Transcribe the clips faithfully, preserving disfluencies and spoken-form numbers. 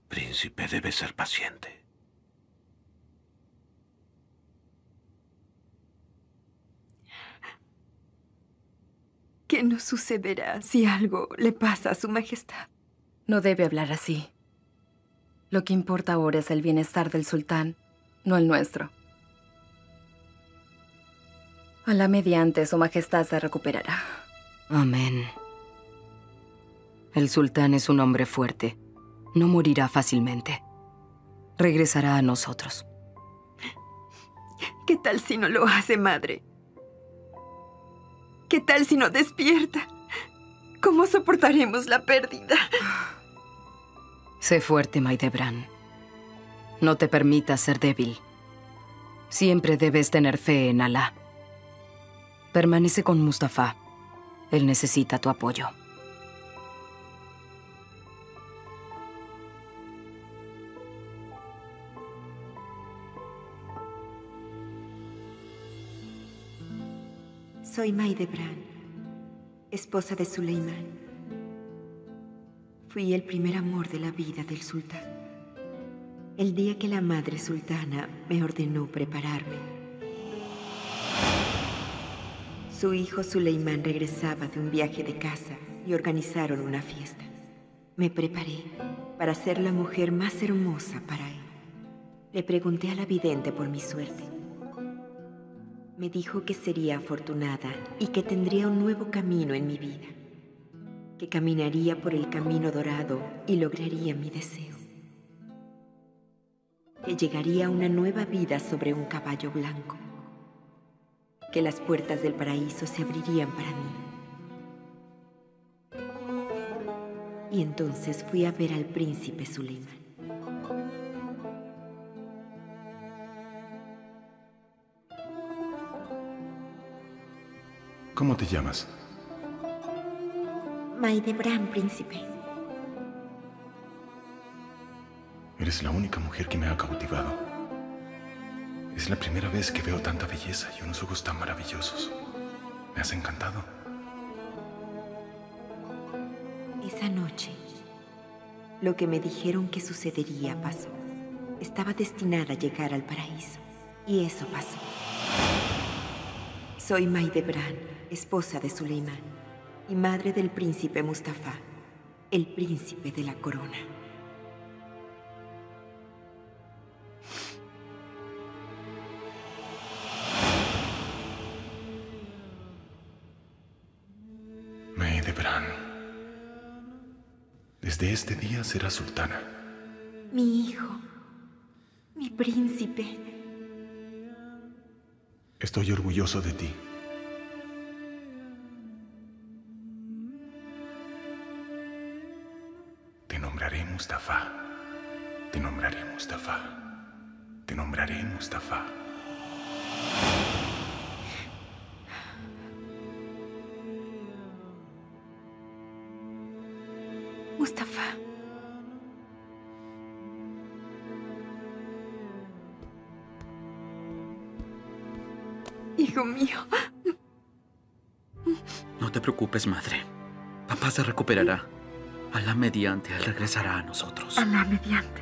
Príncipe, debe ser paciente. ¿Qué nos sucederá si algo le pasa a su majestad? No debe hablar así. Lo que importa ahora es el bienestar del sultán, no el nuestro. Alá mediante, su majestad se recuperará. Amén. El sultán es un hombre fuerte. No morirá fácilmente. Regresará a nosotros. ¿Qué tal si no lo hace, madre? ¿Qué tal si no despierta? ¿Cómo soportaremos la pérdida? Sé fuerte, Maidebran. No te permitas ser débil. Siempre debes tener fe en Alá. Permanece con Mustafa. Él necesita tu apoyo. Soy Maidebran, esposa de Suleimán. Fui el primer amor de la vida del sultán. El día que la madre sultana me ordenó prepararme. Su hijo Suleimán regresaba de un viaje de caza y organizaron una fiesta. Me preparé para ser la mujer más hermosa para él. Le pregunté a la vidente por mi suerte. Me dijo que sería afortunada y que tendría un nuevo camino en mi vida. Que caminaría por el camino dorado y lograría mi deseo. Que llegaría a una nueva vida sobre un caballo blanco. Que las puertas del paraíso se abrirían para mí. Y entonces fui a ver al príncipe Suleimán. ¿Cómo te llamas? Maidebran, príncipe. Eres la única mujer que me ha cautivado. Es la primera vez que veo tanta belleza y unos ojos tan maravillosos. Me has encantado. Esa noche, lo que me dijeron que sucedería pasó. Estaba destinada a llegar al paraíso. Y eso pasó. Soy Maidebran, esposa de Suleimán, y madre del príncipe Mustafa, el príncipe de la corona. Maidebran, desde este día serás sultana. Mi hijo, mi príncipe. Estoy orgulloso de ti. Te nombraré Mustafa. Te nombraré Mustafa. Te nombraré Mustafa. Mustafa. Hijo mío. No te preocupes, madre. Papá se recuperará. Alá mediante, él regresará a nosotros. Alá mediante.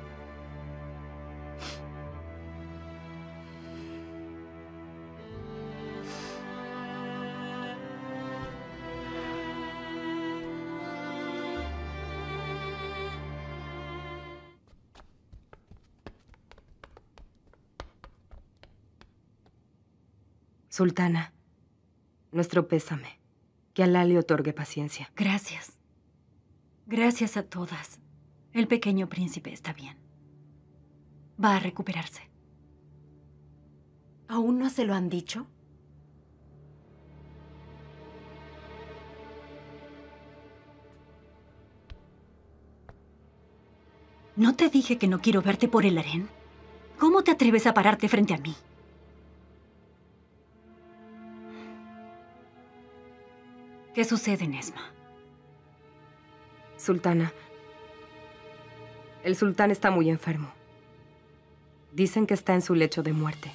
Sultana, nuestro pésame. Que Alá le otorgue paciencia. Gracias. Gracias a todas. El pequeño príncipe está bien. Va a recuperarse. ¿Aún no se lo han dicho? ¿No te dije que no quiero verte por el harén? ¿Cómo te atreves a pararte frente a mí? ¿Qué sucede, Nesma? Sultana, el sultán está muy enfermo. Dicen que está en su lecho de muerte.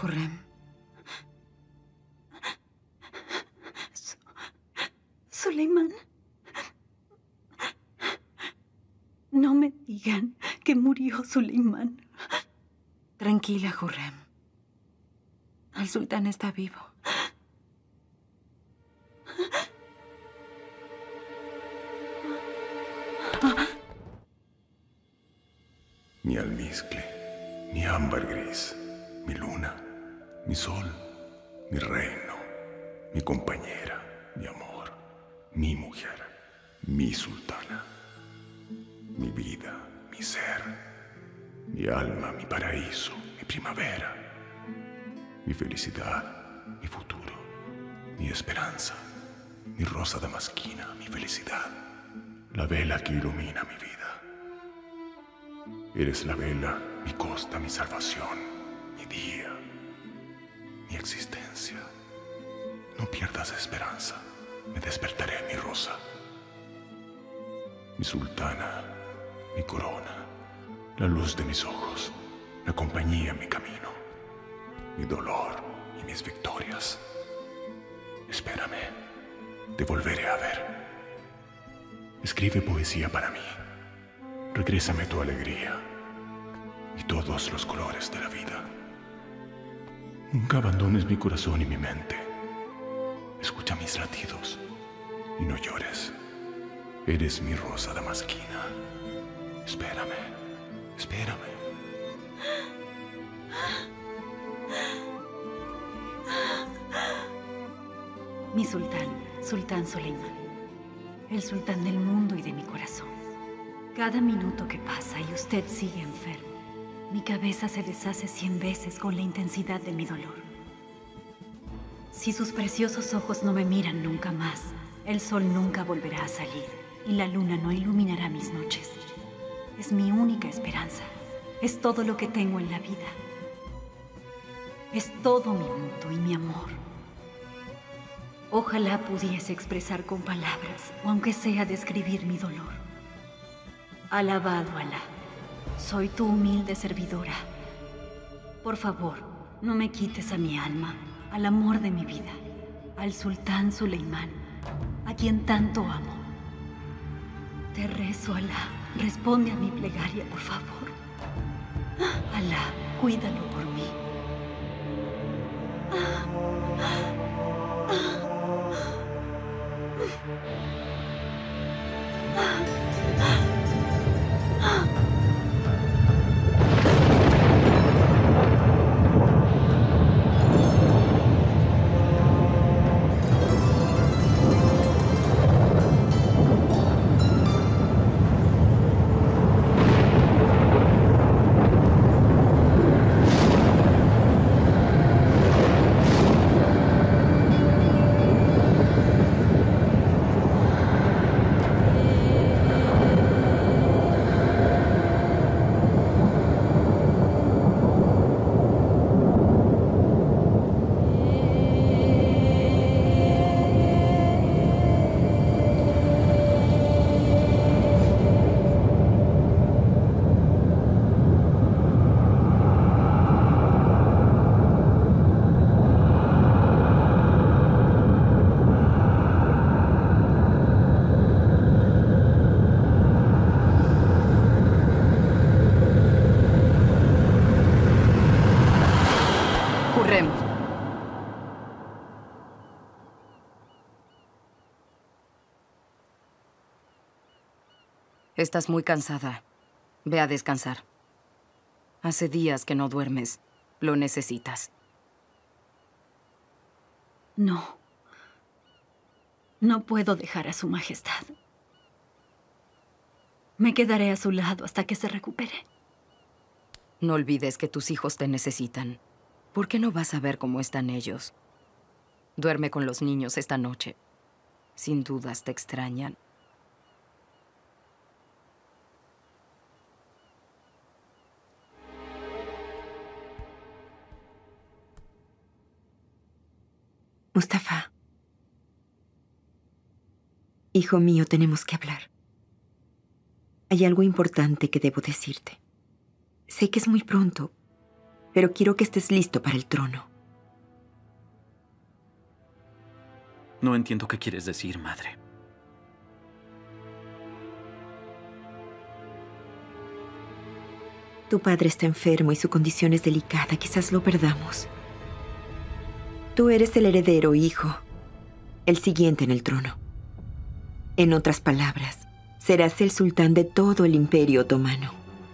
Hurrem. Su Suleimán. No me digan que murió Suleimán. Tranquila, Hurrem. El sultán está vivo. Mi almizcle, mi ámbar gris, mi luna, mi sol, mi reino, mi compañera, mi amor, mi mujer, mi sultana, mi vida, mi ser, mi alma, mi paraíso, mi primavera, mi felicidad, mi futuro, mi esperanza, mi rosa damasquina, mi felicidad, la vela que ilumina mi vida. Eres la vela, mi costa, mi salvación, mi día, mi existencia. No pierdas esperanza, me despertaré, mi rosa. Mi sultana, mi corona, la luz de mis ojos, la compañía en mi camino, mi dolor y mis victorias. Espérame, te volveré a ver. Escribe poesía para mí. Regrésame tu alegría y todos los colores de la vida. Nunca abandones mi corazón y mi mente. Escucha mis latidos y no llores. Eres mi rosa damasquina. Espérame, espérame. Mi sultán, Sultán Suleimán. El sultán del mundo y de mi corazón. Cada minuto que pasa y usted sigue enfermo, mi cabeza se deshace cien veces con la intensidad de mi dolor. Si sus preciosos ojos no me miran nunca más, el sol nunca volverá a salir y la luna no iluminará mis noches. Es mi única esperanza. Es todo lo que tengo en la vida. Es todo mi mundo y mi amor. Ojalá pudiese expresar con palabras, o aunque sea describir mi dolor. Alabado Alá, soy tu humilde servidora. Por favor, no me quites a mi alma, al amor de mi vida, al sultán Suleimán, a quien tanto amo. Te rezo, Alá, responde a mi plegaria, por favor. Alá, cuídalo por mí. Hurrem. Estás muy cansada. Ve a descansar. Hace días que no duermes. Lo necesitas. No. No puedo dejar a su majestad. Me quedaré a su lado hasta que se recupere. No olvides que tus hijos te necesitan. ¿Por qué no vas a ver cómo están ellos? Duerme con los niños esta noche. Sin dudas te extrañan. Mustafa. Hijo mío, tenemos que hablar. Hay algo importante que debo decirte. Sé que es muy pronto, pero quiero que estés listo para el trono. No entiendo qué quieres decir, madre. Tu padre está enfermo y su condición es delicada. Quizás lo perdamos. Tú eres el heredero, hijo. El siguiente en el trono. En otras palabras, serás el sultán de todo el Imperio Otomano.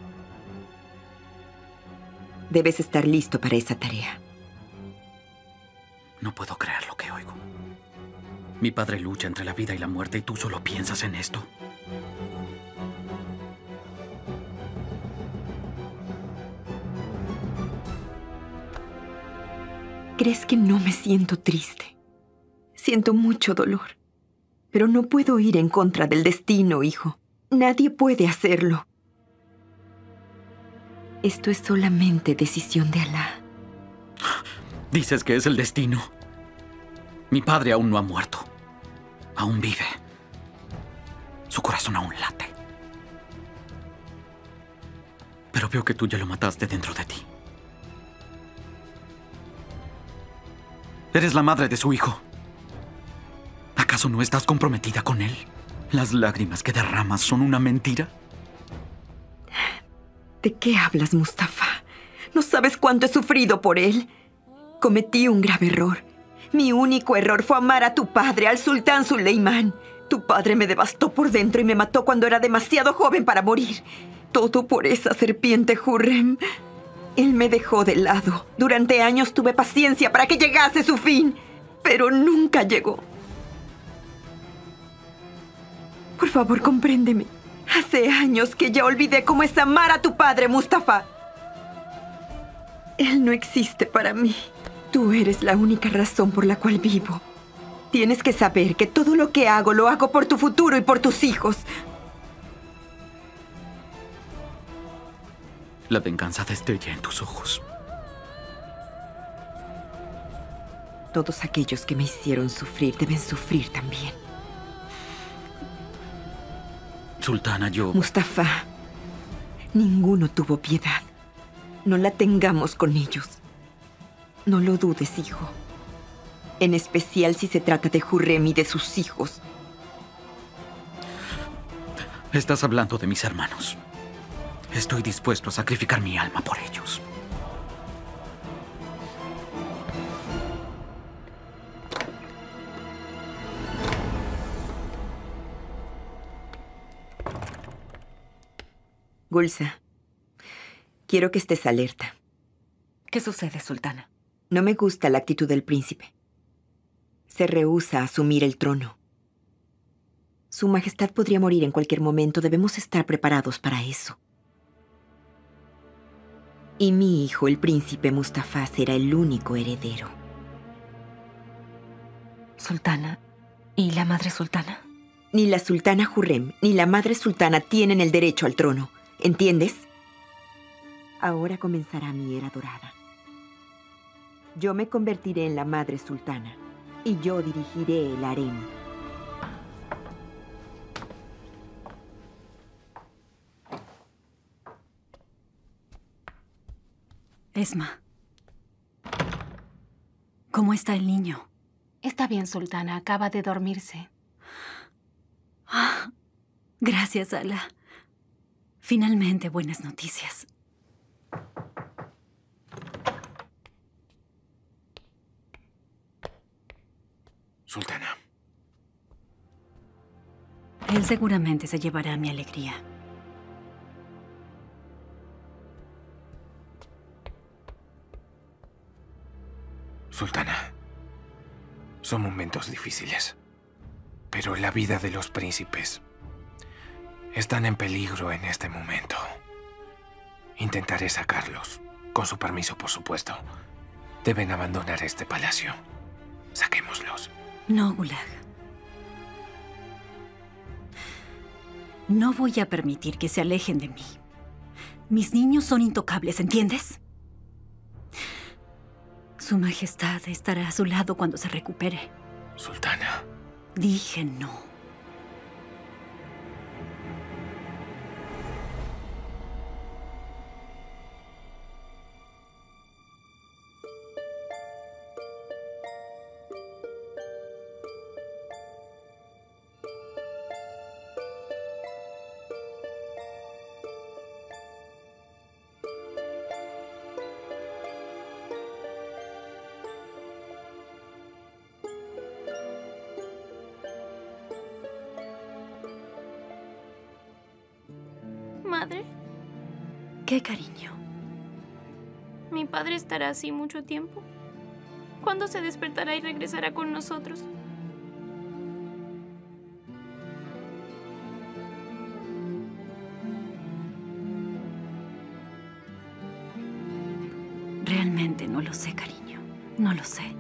Debes estar listo para esa tarea. No puedo creer lo que oigo. Mi padre lucha entre la vida y la muerte y tú solo piensas en esto. ¿Crees que no me siento triste? Siento mucho dolor. Pero no puedo ir en contra del destino, hijo. Nadie puede hacerlo. Esto es solamente decisión de Alá. Dices que es el destino. Mi padre aún no ha muerto. Aún vive. Su corazón aún late. Pero veo que tú ya lo mataste dentro de ti. Eres la madre de su hijo. ¿Acaso no estás comprometida con él? ¿Las lágrimas que derramas son una mentira? ¿De qué hablas, Mustafa? ¿No sabes cuánto he sufrido por él? Cometí un grave error. Mi único error fue amar a tu padre, al sultán Suleimán. Tu padre me devastó por dentro y me mató cuando era demasiado joven para morir. Todo por esa serpiente Hurrem. Él me dejó de lado. Durante años tuve paciencia para que llegase su fin, pero nunca llegó. Por favor, compréndeme. Hace años que ya olvidé cómo es amar a tu padre, Mustafa. Él no existe para mí. Tú eres la única razón por la cual vivo. Tienes que saber que todo lo que hago lo hago por tu futuro y por tus hijos. La venganza destella en tus ojos. Todos aquellos que me hicieron sufrir deben sufrir también. Sultana, yo... Mustafa, ninguno tuvo piedad. No la tengamos con ellos. No lo dudes, hijo. En especial si se trata de Hurrem y de sus hijos. Estás hablando de mis hermanos. Estoy dispuesto a sacrificar mi alma por ellos. Gulsa, quiero que estés alerta. ¿Qué sucede, sultana? No me gusta la actitud del príncipe. Se rehúsa a asumir el trono. Su Majestad podría morir en cualquier momento. Debemos estar preparados para eso. Y mi hijo, el príncipe Mustafa, será el único heredero. Sultana, ¿y la madre sultana? Ni la sultana Hurrem ni la madre sultana tienen el derecho al trono. ¿Entiendes? Ahora comenzará mi era dorada. Yo me convertiré en la madre sultana y yo dirigiré el harén. Esma, ¿cómo está el niño? Está bien, sultana. Acaba de dormirse. Ah, gracias, Alá. Finalmente, buenas noticias. Sultana. Él seguramente se llevará mi alegría. Sultana, son momentos difíciles, pero la vida de los príncipes están en peligro en este momento. Intentaré sacarlos, con su permiso, por supuesto. Deben abandonar este palacio. Saquémoslos. No, Gulag. No voy a permitir que se alejen de mí. Mis niños son intocables, ¿entiendes? Su Majestad estará a su lado cuando se recupere. Sultana. Dije no. padre? ¿Qué cariño? ¿Mi padre estará así mucho tiempo? ¿Cuándo se despertará y regresará con nosotros? Realmente no lo sé, cariño. No lo sé.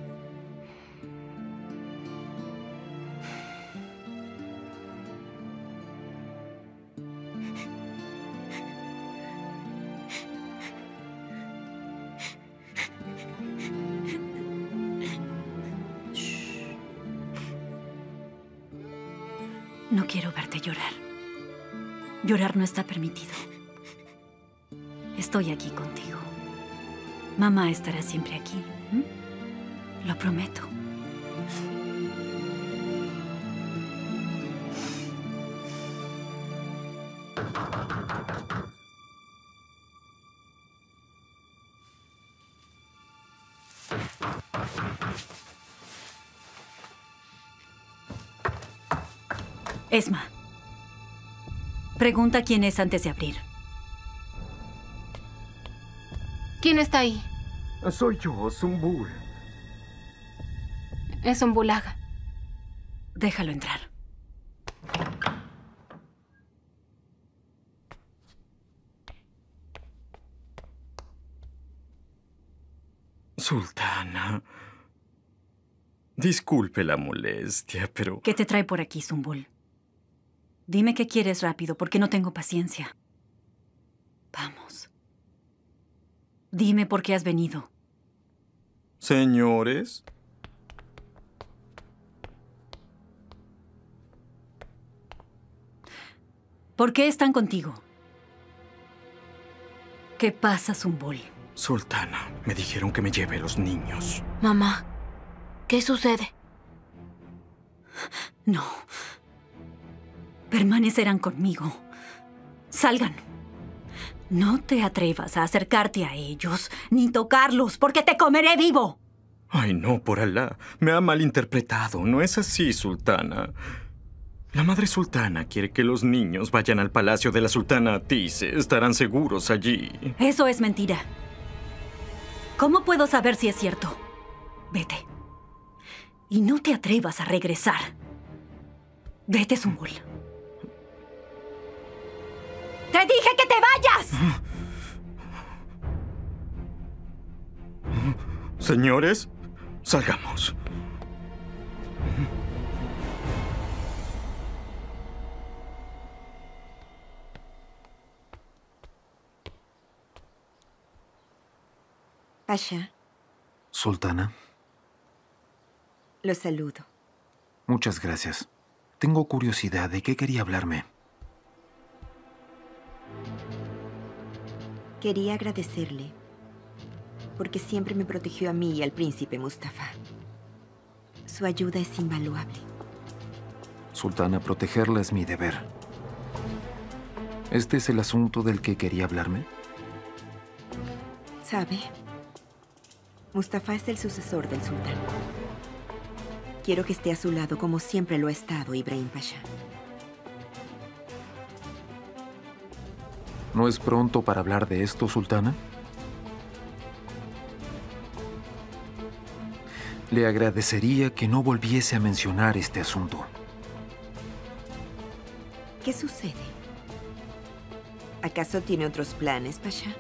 No quiero verte llorar. Llorar no está permitido. Estoy aquí contigo. Mamá estará siempre aquí. ¿Mm? Lo prometo. Esma, pregunta quién es antes de abrir. ¿Quién está ahí? Soy yo, Zumbul. Es un bulaga. Déjalo entrar. Sultana. Disculpe la molestia, pero... ¿Qué te trae por aquí, Zumbul? Dime qué quieres rápido, porque no tengo paciencia. Vamos. Dime por qué has venido. Señores. ¿Por qué están contigo? ¿Qué pasa, Zumbul? Sultana, me dijeron que me lleve a los niños. Mamá, ¿qué sucede? No. Permanecerán conmigo. Salgan. No te atrevas a acercarte a ellos, ni tocarlos, porque te comeré vivo. Ay, no, por Alá. Me ha malinterpretado. No es así, Sultana. La madre sultana quiere que los niños vayan al palacio de la sultana Atise. Estarán seguros allí. Eso es mentira. ¿Cómo puedo saber si es cierto? Vete. Y no te atrevas a regresar. Vete, Zumbul. ¡Te dije que te vayas! Señores, salgamos. Pasha. Sultana. Lo saludo. Muchas gracias. Tengo curiosidad. ¿De qué quería hablarme? Quería agradecerle, porque siempre me protegió a mí y al príncipe Mustafa. Su ayuda es invaluable. Sultana, protegerla es mi deber. ¿Este es el asunto del que quería hablarme? ¿Sabe? Mustafa es el sucesor del sultán. Quiero que esté a su lado como siempre lo ha estado Ibrahim Pasha. ¿No es pronto para hablar de esto, Sultana? Le agradecería que no volviese a mencionar este asunto. ¿Qué sucede? ¿Acaso tiene otros planes, Pasha?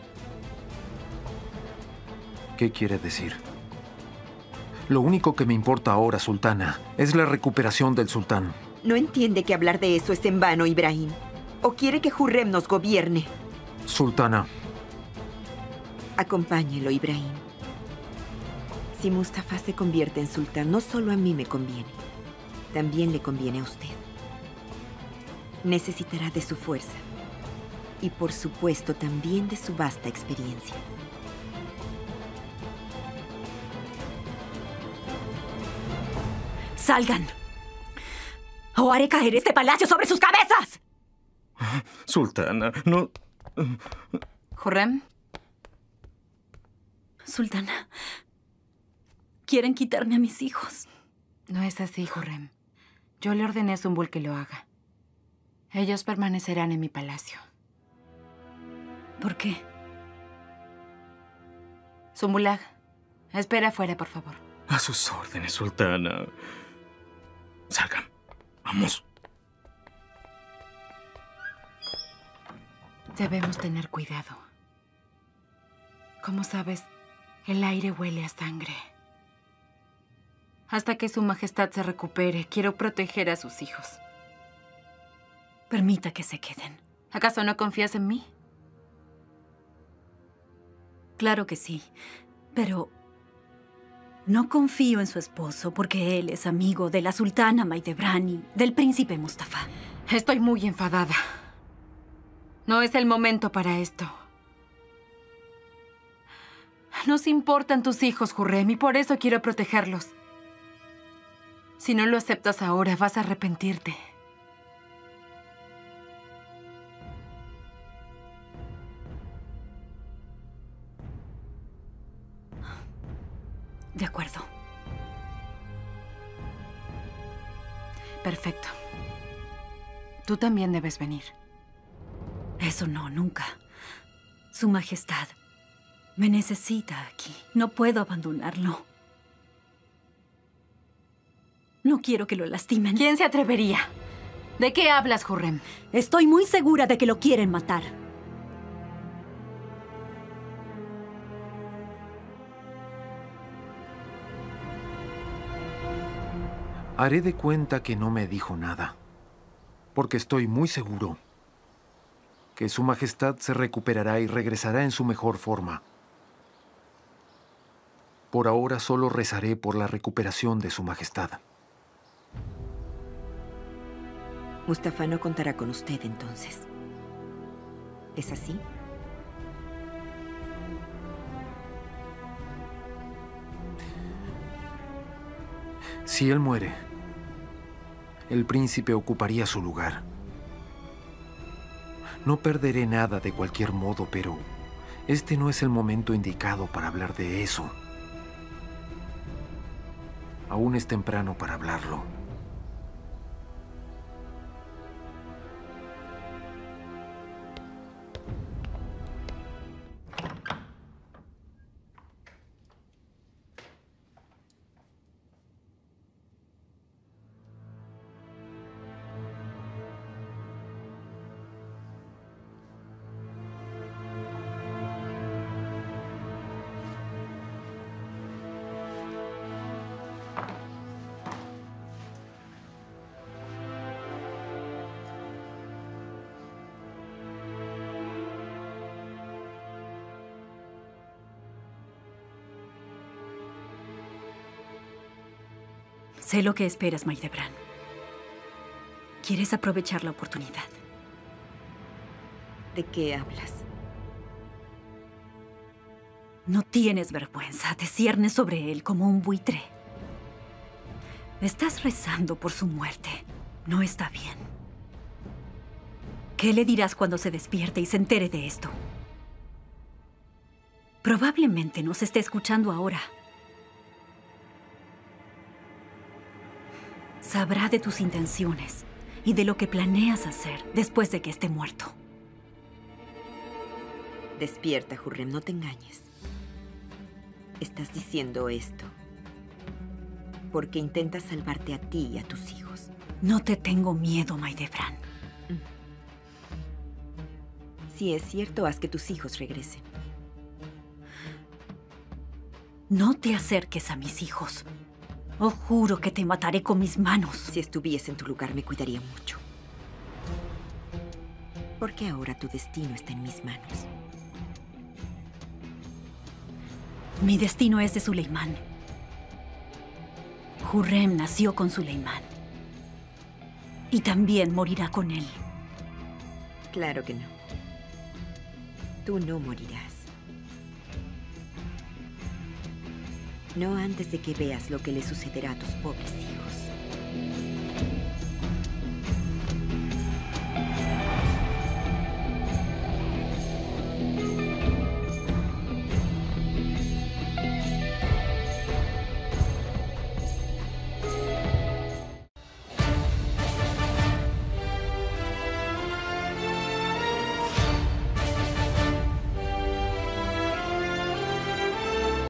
¿Qué quiere decir? Lo único que me importa ahora, Sultana, es la recuperación del sultán. ¿No entiende que hablar de eso es en vano, Ibrahim? ¿O quiere que Hurrem nos gobierne? Sultana. Acompáñelo, Ibrahim. Si Mustafa se convierte en sultán, no solo a mí me conviene. También le conviene a usted. Necesitará de su fuerza. Y por supuesto también de su vasta experiencia. ¡Salgan! ¡O haré caer este palacio sobre sus cabezas! Sultana, no... ¿Hurrem? Sultana, quieren quitarme a mis hijos. No es así, Hurrem. Yo le ordené a Zumbul que lo haga. Ellos permanecerán en mi palacio. ¿Por qué? Zumbulaga, espera afuera, por favor. A sus órdenes, sultana. Salgan. Vamos. Debemos tener cuidado. Como sabes, el aire huele a sangre. Hasta que Su Majestad se recupere, quiero proteger a sus hijos. Permita que se queden. ¿Acaso no confías en mí? Claro que sí, pero no confío en su esposo porque él es amigo de la sultana Mahidevran y del príncipe Mustafa. Estoy muy enfadada. No es el momento para esto. Nos importan tus hijos, Hurrem, y por eso quiero protegerlos. Si no lo aceptas ahora, vas a arrepentirte. De acuerdo. Perfecto. Tú también debes venir. Eso no, nunca. Su Majestad me necesita aquí. No puedo abandonarlo. No quiero que lo lastimen. ¿Quién se atrevería? ¿De qué hablas, Hurrem? Estoy muy segura de que lo quieren matar. Haré de cuenta que no me dijo nada, porque estoy muy seguro que Su Majestad se recuperará y regresará en su mejor forma. Por ahora solo rezaré por la recuperación de Su Majestad. Mustafa no contará con usted, entonces. ¿Es así? Si él muere, el príncipe ocuparía su lugar. No perderé nada de cualquier modo, pero este no es el momento indicado para hablar de eso. Aún es temprano para hablarlo. Sé lo que esperas, Mahidevran. Quieres aprovechar la oportunidad. ¿De qué hablas? No tienes vergüenza. Te ciernes sobre él como un buitre. Estás rezando por su muerte. No está bien. ¿Qué le dirás cuando se despierte y se entere de esto? Probablemente nos esté escuchando ahora. Sabrá de tus intenciones y de lo que planeas hacer después de que esté muerto. Despierta, Hurrem, no te engañes. Estás diciendo esto porque intentas salvarte a ti y a tus hijos. No te tengo miedo, Mahidevran. Si es cierto, haz que tus hijos regresen. No te acerques a mis hijos. Oh, juro que te mataré con mis manos. Si estuviese en tu lugar, me cuidaría mucho. Porque ahora tu destino está en mis manos. Mi destino es de Suleimán. Hurrem nació con Suleimán. Y también morirá con él. Claro que no. Tú no morirás. No antes de que veas lo que le sucederá a tus pobres hijos.